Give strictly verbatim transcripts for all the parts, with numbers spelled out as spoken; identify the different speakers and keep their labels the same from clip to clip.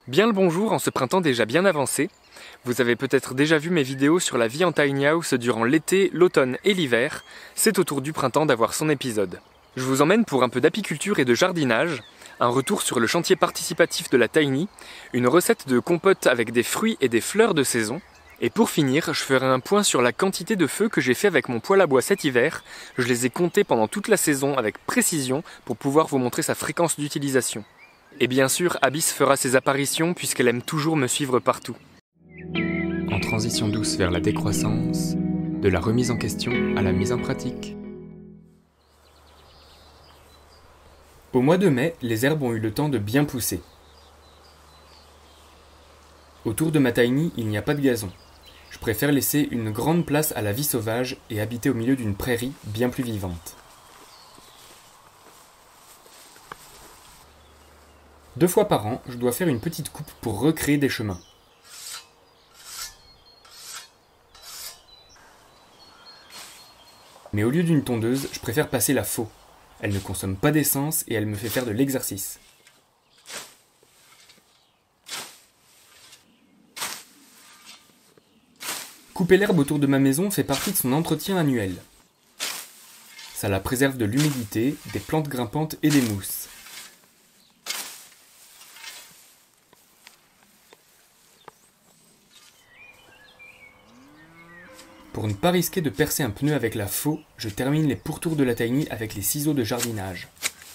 Speaker 1: Bien le bonjour en ce printemps déjà bien avancé. Vous avez peut-être déjà vu mes vidéos sur la vie en tiny house durant l'été, l'automne et l'hiver. C'est au tour du printemps d'avoir son épisode. Je vous emmène pour un peu d'apiculture et de jardinage, un retour sur le chantier participatif de la tiny, une recette de compote avec des fruits et des fleurs de saison. Et pour finir, je ferai un point sur la quantité de feux que j'ai fait avec mon poêle à bois cet hiver. Je les ai comptés pendant toute la saison avec précision pour pouvoir vous montrer sa fréquence d'utilisation. Et bien sûr, Abyss fera ses apparitions puisqu'elle aime toujours me suivre partout. En transition douce vers la décroissance, de la remise en question à la mise en pratique. Au mois de mai, les herbes ont eu le temps de bien pousser. Autour de ma tiny, il n'y a pas de gazon. Je préfère laisser une grande place à la vie sauvage et habiter au milieu d'une prairie bien plus vivante. Deux fois par an, je dois faire une petite coupe pour recréer des chemins. Mais au lieu d'une tondeuse, je préfère passer la faux. Elle ne consomme pas d'essence et elle me fait faire de l'exercice. Couper l'herbe autour de ma maison fait partie de son entretien annuel. Ça la préserve de l'humidité, des plantes grimpantes et des mousses. Pour ne pas risquer de percer un pneu avec la faux, je termine les pourtours de la tiny avec les ciseaux de jardinage.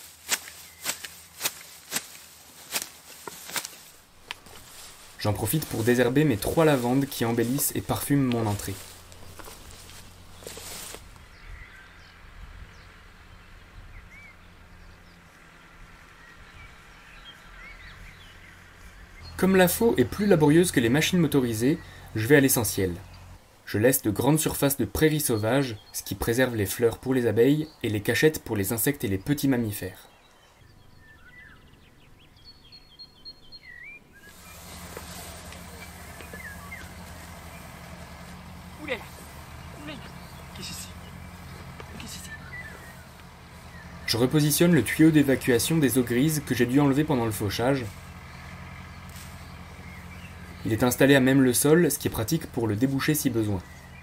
Speaker 1: J'en profite pour désherber mes trois lavandes qui embellissent et parfument mon entrée. Comme la faux est plus laborieuse que les machines motorisées, je vais à l'essentiel. Je laisse de grandes surfaces de prairies sauvages, ce qui préserve les fleurs pour les abeilles et les cachettes pour les insectes et les petits mammifères. Oulala, oulala, qu'est-ce que c'est ? Qu'est-ce que c'est ? Je repositionne le tuyau d'évacuation des eaux grises que j'ai dû enlever pendant le fauchage. Il est installé à même le sol, ce qui est pratique pour le déboucher si besoin.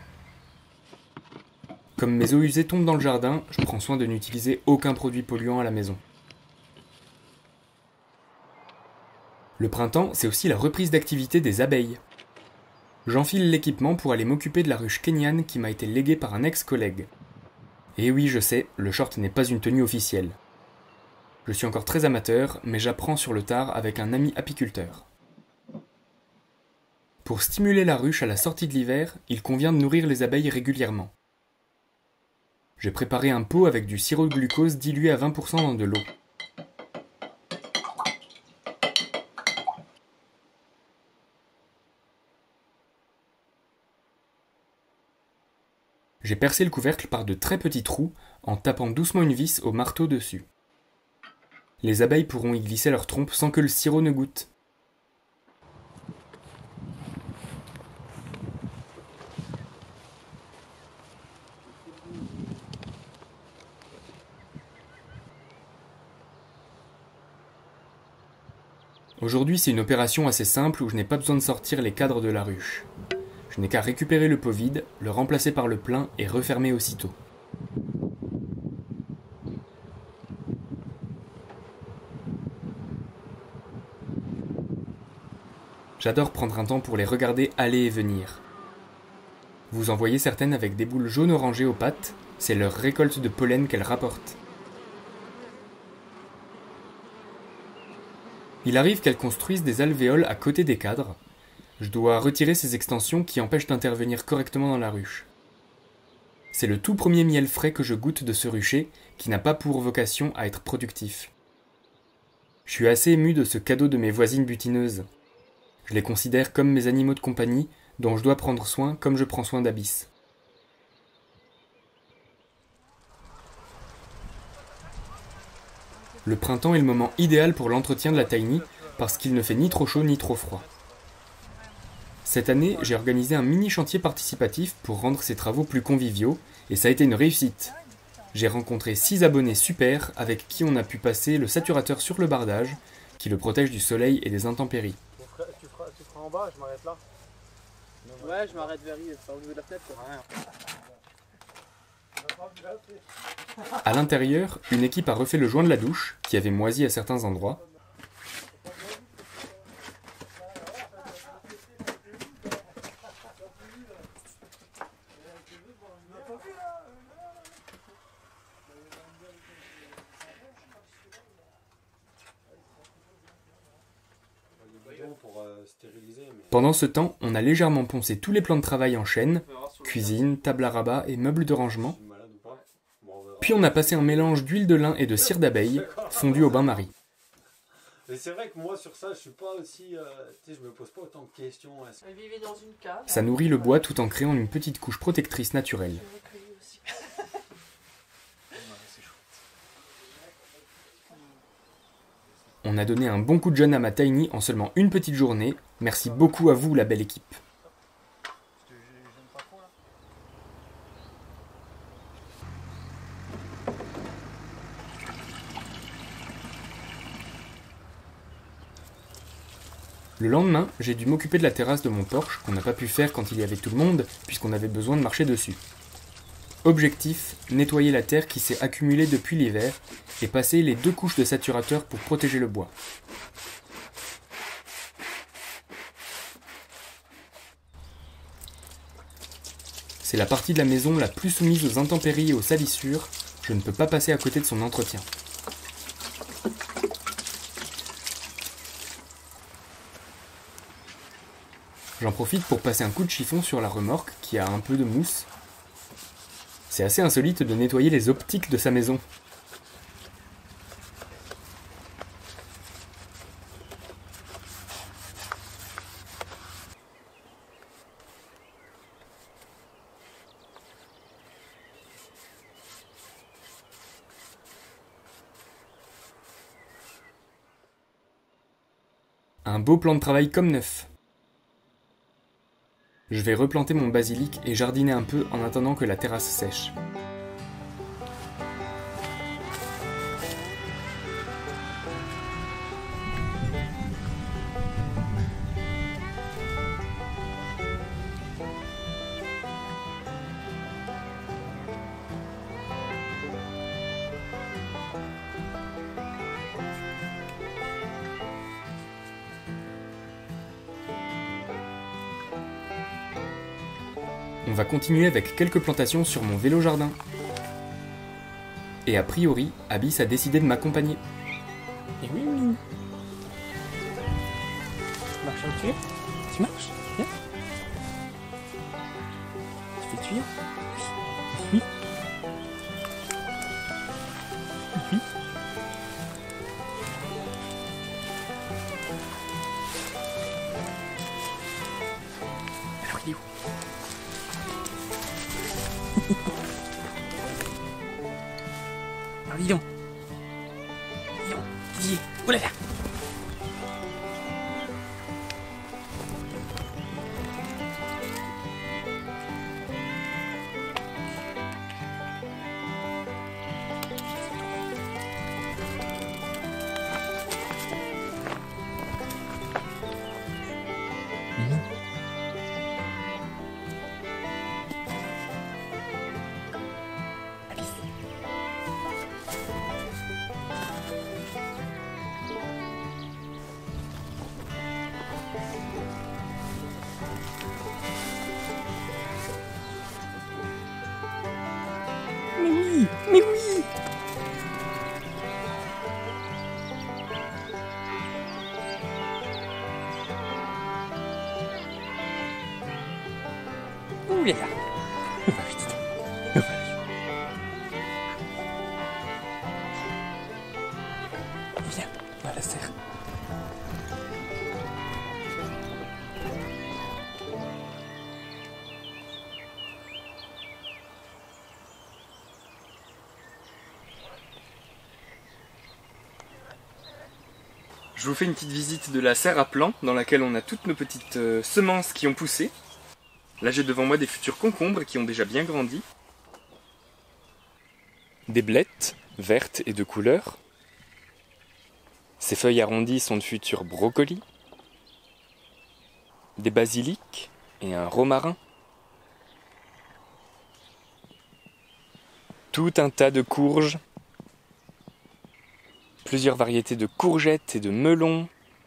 Speaker 1: Comme mes eaux usées tombent dans le jardin, je prends soin de n'utiliser aucun produit polluant à la maison. Le printemps, c'est aussi la reprise d'activité des abeilles. J'enfile l'équipement pour aller m'occuper de la ruche kenyane qui m'a été léguée par un ex-collègue. Et oui, je sais, le short n'est pas une tenue officielle. Je suis encore très amateur, mais j'apprends sur le tard avec un ami apiculteur. Pour stimuler la ruche à la sortie de l'hiver, il convient de nourrir les abeilles régulièrement. J'ai préparé un pot avec du sirop de glucose dilué à vingt pour cent dans de l'eau. J'ai percé le couvercle par de très petits trous en tapant doucement une vis au marteau dessus. Les abeilles pourront y glisser leur trompe sans que le sirop ne goûte. Aujourd'hui, c'est une opération assez simple où je n'ai pas besoin de sortir les cadres de la ruche. Je n'ai qu'à récupérer le pot vide, le remplacer par le plein et refermer aussitôt. J'adore prendre un temps pour les regarder aller et venir. Vous en voyez certaines avec des boules jaune orangées aux pattes, c'est leur récolte de pollen qu'elles rapportent. Il arrive qu'elles construisent des alvéoles à côté des cadres. Je dois retirer ces extensions qui empêchent d'intervenir correctement dans la ruche. C'est le tout premier miel frais que je goûte de ce rucher, qui n'a pas pour vocation à être productif. Je suis assez ému de ce cadeau de mes voisines butineuses. Je les considère comme mes animaux de compagnie, dont je dois prendre soin comme je prends soin d'Abyss. Le printemps est le moment idéal pour l'entretien de la tiny parce qu'il ne fait ni trop chaud ni trop froid. Cette année, j'ai organisé un mini chantier participatif pour rendre ces travaux plus conviviaux et ça a été une réussite. J'ai rencontré six abonnés super avec qui on a pu passer le saturateur sur le bardage qui le protège du soleil et des intempéries.
Speaker 2: En bas, je m'arrête là.
Speaker 3: Ouais, je m'arrête vers lui, au niveau de la fenêtre.
Speaker 1: À l'intérieur, une équipe a refait le joint de la douche, qui avait moisi à certains endroits. Pendant ce temps, on a légèrement poncé tous les plans de travail en chaîne, cuisine, table à rabat et meubles de rangement. Puis on a passé un mélange d'huile de lin et de cire d'abeille, fondu au bain-marie.
Speaker 2: Mais c'est vrai que moi sur ça, je suis pas aussi, euh, tu sais, je me pose pas autant de questions.
Speaker 3: Elle vivait dans une cave.
Speaker 1: Ça nourrit le bois tout en créant une petite couche protectrice naturelle. On a donné un bon coup de jeune à ma tiny en seulement une petite journée. Merci beaucoup à vous, la belle équipe. Le lendemain, j'ai dû m'occuper de la terrasse de mon Porsche, qu'on n'a pas pu faire quand il y avait tout le monde, puisqu'on avait besoin de marcher dessus. Objectif, nettoyer la terre qui s'est accumulée depuis l'hiver, et passer les deux couches de saturateur pour protéger le bois. C'est la partie de la maison la plus soumise aux intempéries et aux salissures, je ne peux pas passer à côté de son entretien. J'en profite pour passer un coup de chiffon sur la remorque qui a un peu de mousse. C'est assez insolite de nettoyer les optiques de sa maison. Un beau plan de travail comme neuf. Je vais replanter mon basilic et jardiner un peu en attendant que la terrasse sèche. On va continuer avec quelques plantations sur mon vélo jardin. Et a priori, Abyss a décidé de m'accompagner.
Speaker 4: Et oui, oui. Tu marches un tuyau? Tu marches? Viens. Tu fais le tuyau? Oui. Oui. Alors il est où? Alors dis donc. Dis donc. Dis. Oh là là. Mais oui, mais oui. Ouh là là. On va vite. On va vite. Viens, on va la serre.
Speaker 1: Je vous fais une petite visite de la serre à plant dans laquelle on a toutes nos petites euh, semences qui ont poussé. Là j'ai devant moi des futurs concombres qui ont déjà bien grandi. Des blettes, vertes et de couleur. Ces feuilles arrondies sont de futurs brocolis. des basilics et un romarin. Tout un tas de courges, plusieurs variétés de courgettes et de melons,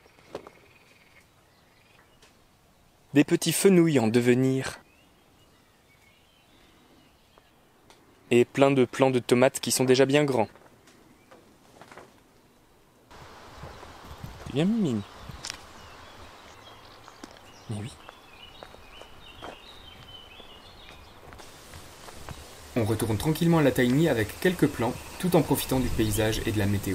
Speaker 1: des petits fenouils en devenir, et plein de plants de tomates qui sont déjà bien grands. Bien mimi. Mais oui. On retourne tranquillement à la tiny avec quelques plans, tout en profitant du paysage et de la météo.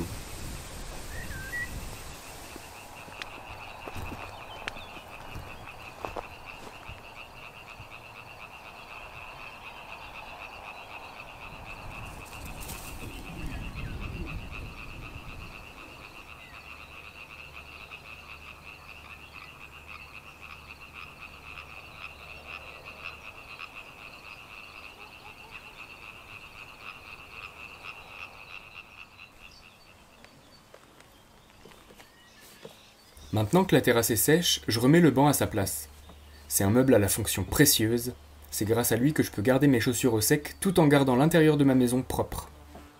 Speaker 1: Maintenant que la terrasse est sèche, je remets le banc à sa place. C'est un meuble à la fonction précieuse, c'est grâce à lui que je peux garder mes chaussures au sec tout en gardant l'intérieur de ma maison propre.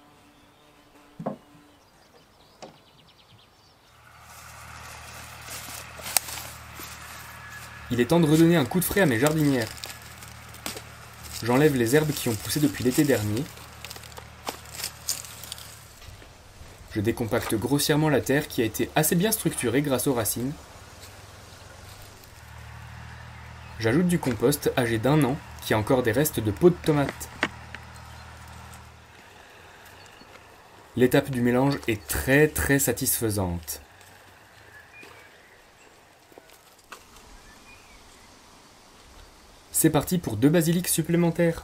Speaker 1: Il est temps de redonner un coup de frais à mes jardinières. J'enlève les herbes qui ont poussé depuis l'été dernier. Je décompacte grossièrement la terre qui a été assez bien structurée grâce aux racines. J'ajoute du compost âgé d'un an qui a encore des restes de peaux de tomates. L'étape du mélange est très très satisfaisante. C'est parti pour deux basilics supplémentaires.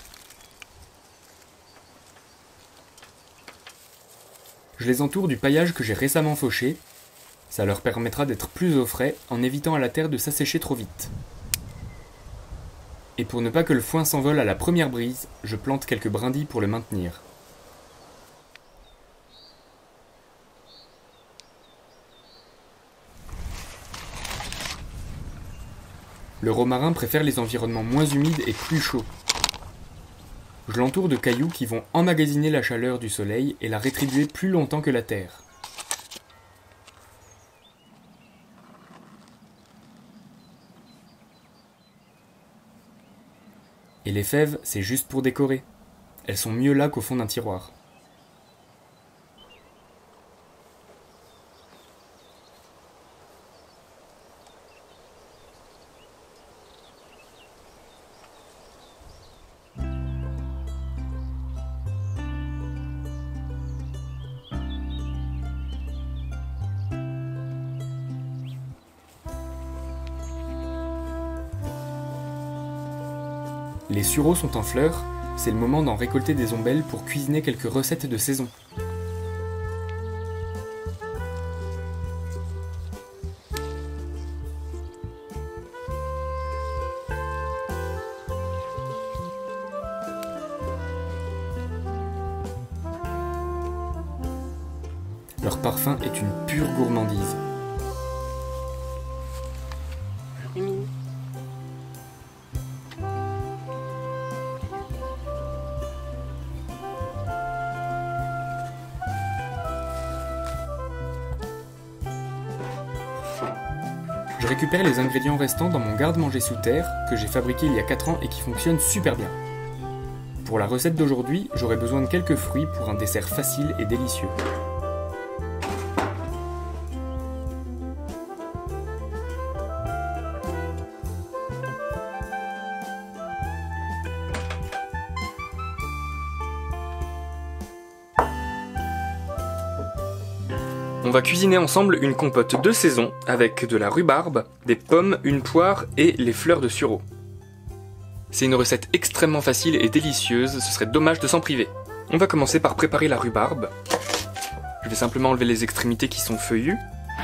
Speaker 1: Je les entoure du paillage que j'ai récemment fauché. Ça leur permettra d'être plus au frais en évitant à la terre de s'assécher trop vite. Et pour ne pas que le foin s'envole à la première brise, je plante quelques brindilles pour le maintenir. Le romarin préfère les environnements moins humides et plus chauds. Je l'entoure de cailloux qui vont emmagasiner la chaleur du soleil et la rétribuer plus longtemps que la terre. Et les fèves, c'est juste pour décorer. Elles sont mieux là qu'au fond d'un tiroir. Les sureaux sont en fleurs, c'est le moment d'en récolter des ombelles pour cuisiner quelques recettes de saison. Leur parfum est une pure gourmandise. Je récupère les ingrédients restants dans mon garde-manger sous terre que j'ai fabriqué il y a quatre ans et qui fonctionne super bien. Pour la recette d'aujourd'hui, j'aurai besoin de quelques fruits pour un dessert facile et délicieux. On va cuisiner ensemble une compote de saison avec de la rhubarbe, des pommes, une poire et les fleurs de sureau. C'est une recette extrêmement facile et délicieuse, ce serait dommage de s'en priver. On va commencer par préparer la rhubarbe. Je vais simplement enlever les extrémités qui sont feuillues.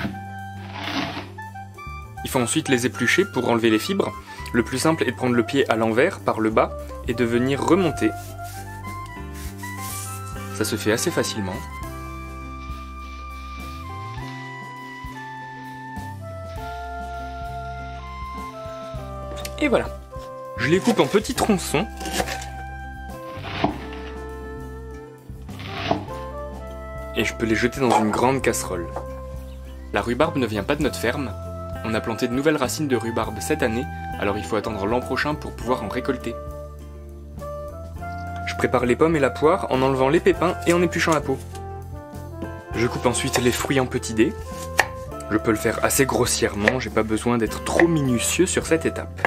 Speaker 1: Il faut ensuite les éplucher pour enlever les fibres. Le plus simple est de prendre le pied à l'envers, par le bas, et de venir remonter. Ça se fait assez facilement. Et voilà. Je les coupe en petits tronçons. Et je peux les jeter dans une grande casserole. La rhubarbe ne vient pas de notre ferme. On a planté de nouvelles racines de rhubarbe cette année, alors il faut attendre l'an prochain pour pouvoir en récolter. Je prépare les pommes et la poire en enlevant les pépins et en épluchant la peau. Je coupe ensuite les fruits en petits dés. Je peux le faire assez grossièrement, j'ai pas besoin d'être trop minutieux sur cette étape.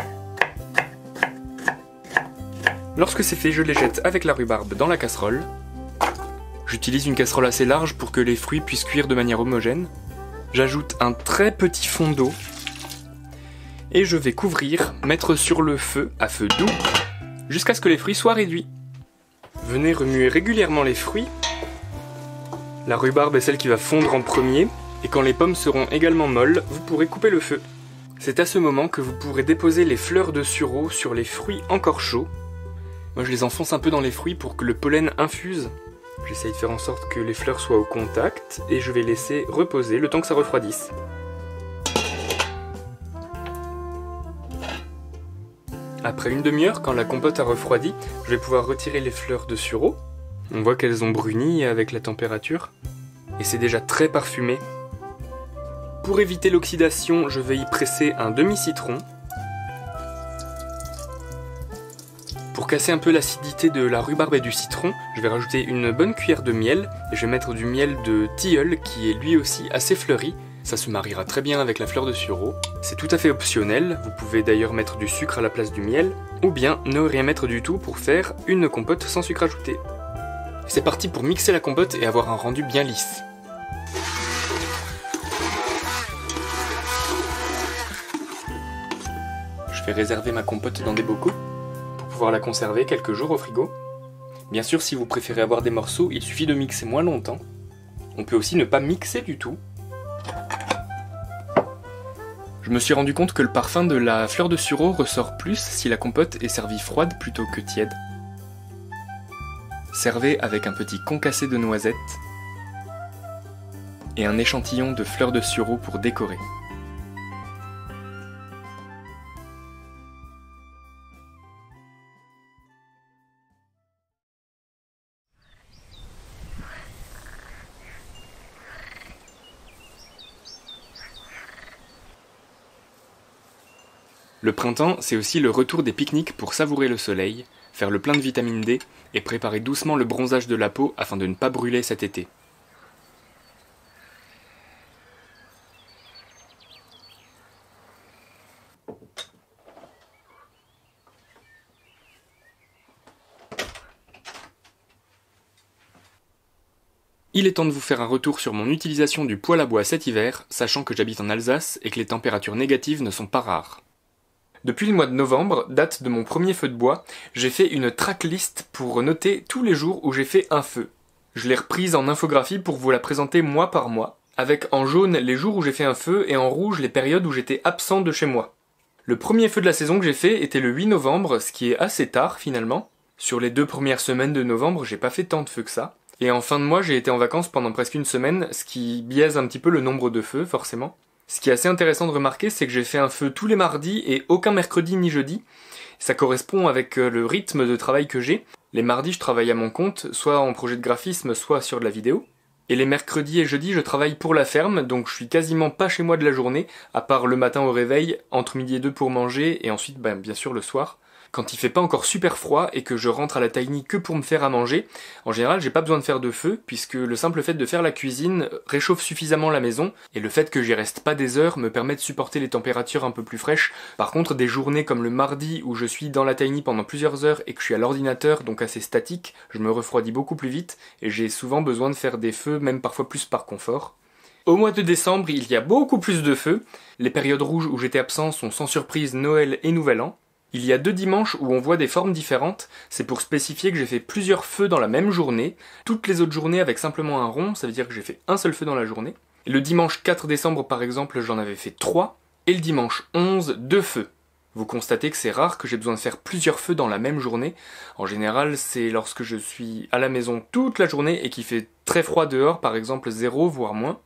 Speaker 1: Lorsque c'est fait, je les jette avec la rhubarbe dans la casserole. J'utilise une casserole assez large pour que les fruits puissent cuire de manière homogène. J'ajoute un très petit fond d'eau. Et je vais couvrir, mettre sur le feu à feu doux, jusqu'à ce que les fruits soient réduits. Venez remuer régulièrement les fruits. La rhubarbe est celle qui va fondre en premier, et quand les pommes seront également molles, vous pourrez couper le feu. C'est à ce moment que vous pourrez déposer les fleurs de sureau sur les fruits encore chauds. Moi je les enfonce un peu dans les fruits pour que le pollen infuse. J'essaye de faire en sorte que les fleurs soient au contact, et je vais laisser reposer le temps que ça refroidisse. Après une demi-heure, quand la compote a refroidi, je vais pouvoir retirer les fleurs de sureau. On voit qu'elles ont bruni avec la température, et c'est déjà très parfumé. Pour éviter l'oxydation, je vais y presser un demi-citron. Pour casser un peu l'acidité de la rhubarbe et du citron, je vais rajouter une bonne cuillère de miel, et je vais mettre du miel de tilleul qui est lui aussi assez fleuri. Ça se mariera très bien avec la fleur de sureau. C'est tout à fait optionnel, vous pouvez d'ailleurs mettre du sucre à la place du miel, ou bien ne rien mettre du tout pour faire une compote sans sucre ajouté. C'est parti pour mixer la compote et avoir un rendu bien lisse. Je vais réserver ma compote dans des bocaux pour pouvoir la conserver quelques jours au frigo. Bien sûr, si vous préférez avoir des morceaux, il suffit de mixer moins longtemps. On peut aussi ne pas mixer du tout. Je me suis rendu compte que le parfum de la fleur de sureau ressort plus si la compote est servie froide plutôt que tiède. Servez avec un petit concassé de noisettes et un échantillon de fleurs de sureau pour décorer. Le printemps, c'est aussi le retour des pique-niques pour savourer le soleil, faire le plein de vitamine D et préparer doucement le bronzage de la peau afin de ne pas brûler cet été. Il est temps de vous faire un retour sur mon utilisation du poêle à bois cet hiver, sachant que j'habite en Alsace et que les températures négatives ne sont pas rares. Depuis le mois de novembre, date de mon premier feu de bois, j'ai fait une tracklist pour noter tous les jours où j'ai fait un feu. Je l'ai reprise en infographie pour vous la présenter mois par mois, avec en jaune les jours où j'ai fait un feu et en rouge les périodes où j'étais absent de chez moi. Le premier feu de la saison que j'ai fait était le huit novembre, ce qui est assez tard finalement. Sur les deux premières semaines de novembre, j'ai pas fait tant de feux que ça. Et en fin de mois, j'ai été en vacances pendant presque une semaine, ce qui biaise un petit peu le nombre de feux, forcément. Ce qui est assez intéressant de remarquer, c'est que j'ai fait un feu tous les mardis et aucun mercredi ni jeudi. Ça correspond avec le rythme de travail que j'ai. Les mardis, je travaille à mon compte, soit en projet de graphisme, soit sur de la vidéo. Et les mercredis et jeudis, je travaille pour la ferme, donc je suis quasiment pas chez moi de la journée, à part le matin au réveil, entre midi et deux pour manger, et ensuite, ben, bien sûr, le soir. Quand il fait pas encore super froid et que je rentre à la tiny que pour me faire à manger, en général j'ai pas besoin de faire de feu puisque le simple fait de faire la cuisine réchauffe suffisamment la maison et le fait que j'y reste pas des heures me permet de supporter les températures un peu plus fraîches. Par contre, des journées comme le mardi où je suis dans la tiny pendant plusieurs heures et que je suis à l'ordinateur donc assez statique, je me refroidis beaucoup plus vite et j'ai souvent besoin de faire des feux, même parfois plus par confort. Au mois de décembre, il y a beaucoup plus de feux. Les périodes rouges où j'étais absent sont sans surprise Noël et Nouvel An. Il y a deux dimanches où on voit des formes différentes, c'est pour spécifier que j'ai fait plusieurs feux dans la même journée. Toutes les autres journées avec simplement un rond, ça veut dire que j'ai fait un seul feu dans la journée. Et le dimanche quatre décembre par exemple, j'en avais fait trois, et le dimanche onze, deux feux. Vous constatez que c'est rare que j'ai besoin de faire plusieurs feux dans la même journée. En général, c'est lorsque je suis à la maison toute la journée et qu'il fait très froid dehors, par exemple zéro voire moins.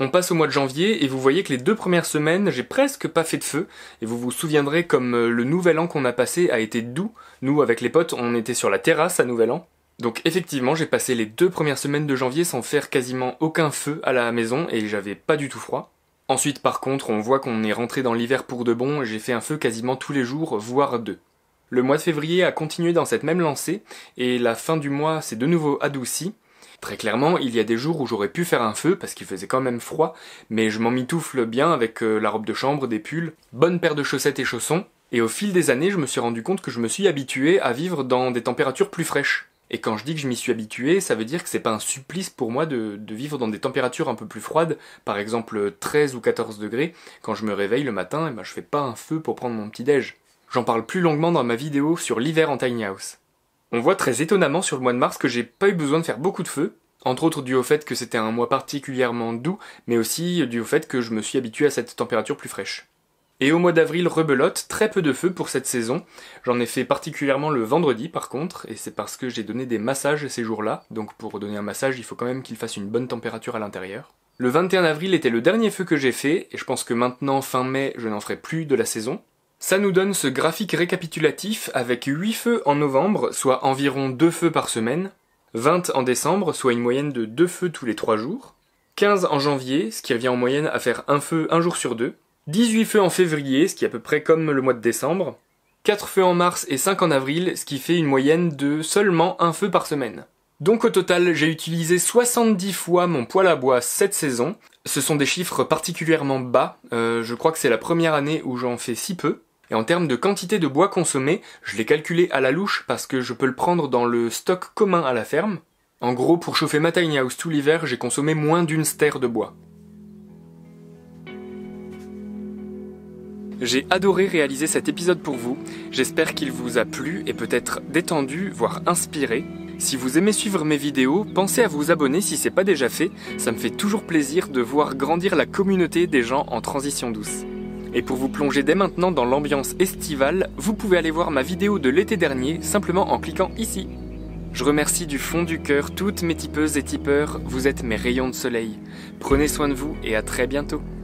Speaker 1: On passe au mois de janvier et vous voyez que les deux premières semaines, j'ai presque pas fait de feu. Et vous vous souviendrez comme le nouvel an qu'on a passé a été doux. Nous, avec les potes, on était sur la terrasse à nouvel an. Donc effectivement, j'ai passé les deux premières semaines de janvier sans faire quasiment aucun feu à la maison et j'avais pas du tout froid. Ensuite, par contre, on voit qu'on est rentré dans l'hiver pour de bon et j'ai fait un feu quasiment tous les jours, voire deux. Le mois de février a continué dans cette même lancée et la fin du mois s'est de nouveau adoucie. Très clairement, il y a des jours où j'aurais pu faire un feu parce qu'il faisait quand même froid, mais je m'en mitoufle bien avec euh, la robe de chambre, des pulls, bonne paire de chaussettes et chaussons, et au fil des années, je me suis rendu compte que je me suis habitué à vivre dans des températures plus fraîches. Et quand je dis que je m'y suis habitué, ça veut dire que c'est pas un supplice pour moi de, de vivre dans des températures un peu plus froides, par exemple treize ou quatorze degrés, quand je me réveille le matin, et ben je fais pas un feu pour prendre mon petit déj. J'en parle plus longuement dans ma vidéo sur l'hiver en tiny house. On voit très étonnamment sur le mois de mars que j'ai pas eu besoin de faire beaucoup de feu, entre autres dû au fait que c'était un mois particulièrement doux, mais aussi dû au fait que je me suis habitué à cette température plus fraîche. Et au mois d'avril, rebelote, très peu de feu pour cette saison. J'en ai fait particulièrement le vendredi par contre, et c'est parce que j'ai donné des massages ces jours-là, donc pour donner un massage il faut quand même qu'il fasse une bonne température à l'intérieur. Le vingt et un avril était le dernier feu que j'ai fait, et je pense que maintenant, fin mai, je n'en ferai plus de la saison. Ça nous donne ce graphique récapitulatif avec huit feux en novembre, soit environ deux feux par semaine, vingt en décembre, soit une moyenne de deux feux tous les trois jours, quinze en janvier, ce qui revient en moyenne à faire un feu un jour sur deux, dix-huit feux en février, ce qui est à peu près comme le mois de décembre, quatre feux en mars et cinq en avril, ce qui fait une moyenne de seulement un feu par semaine. Donc au total, j'ai utilisé soixante-dix fois mon poêle à bois cette saison. Ce sont des chiffres particulièrement bas, euh, je crois que c'est la première année où j'en fais si peu. Et en termes de quantité de bois consommé, je l'ai calculé à la louche parce que je peux le prendre dans le stock commun à la ferme. En gros, pour chauffer ma tiny house tout l'hiver, j'ai consommé moins d'une stère de bois. J'ai adoré réaliser cet épisode pour vous, j'espère qu'il vous a plu et peut-être détendu, voire inspiré. Si vous aimez suivre mes vidéos, pensez à vous abonner si c'est pas déjà fait, ça me fait toujours plaisir de voir grandir la communauté des gens en transition douce. Et pour vous plonger dès maintenant dans l'ambiance estivale, vous pouvez aller voir ma vidéo de l'été dernier simplement en cliquant ici. Je remercie du fond du cœur toutes mes tipeuses et tipeurs, vous êtes mes rayons de soleil. Prenez soin de vous et à très bientôt.